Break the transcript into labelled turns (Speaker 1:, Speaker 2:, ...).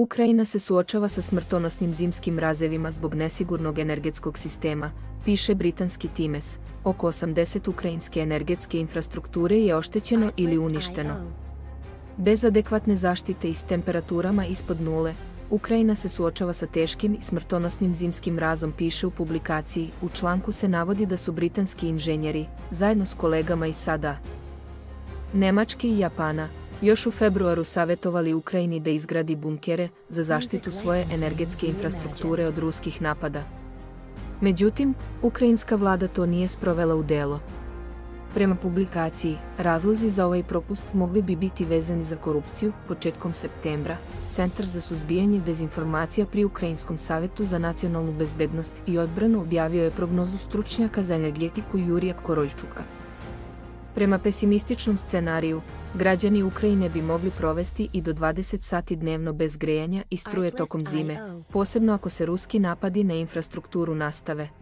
Speaker 1: Ukrajina se suočava sa smrtonosnim zimskim mrazevima zbog nesigurnog energetskog sistema, piše britanski Times. Oko 80 ukrajinske energetske infrastrukture je oštećeno ili uništeno. Bez adekvatne zaštite i s temperaturama ispod nule, Ukrajina se suočava sa teškim i smrtonosnim zimskim mrazom, piše u publikaciji. U članku se navodi da su britanski inženjeri, zajedno s kolegama iz SAD-a, Nemačke i Japana, još u februaru savjetovali Ukrajini da izgradi bunkere za zaštitu svoje energetske infrastrukture od ruskih napada. Međutim, ukrajinska vlada to nije sprovela u delo. Prema publikaciji, razlozi za ovaj propust mogli bi biti vezani za korupciju. Početkom septembra, Centar za suzbijanje dezinformacija pri Ukrajinskom savjetu za nacionalnu bezbednost i odbranu objavio je prognozu stručnjaka za energetiku Jurija Koroljčuka. Prema pesimističnom scenariju, građani Ukrajine bi mogli provesti i do 20 sati dnevno bez grejanja i struje tokom zime, posebno ako se ruski napadi na infrastrukturu nastave.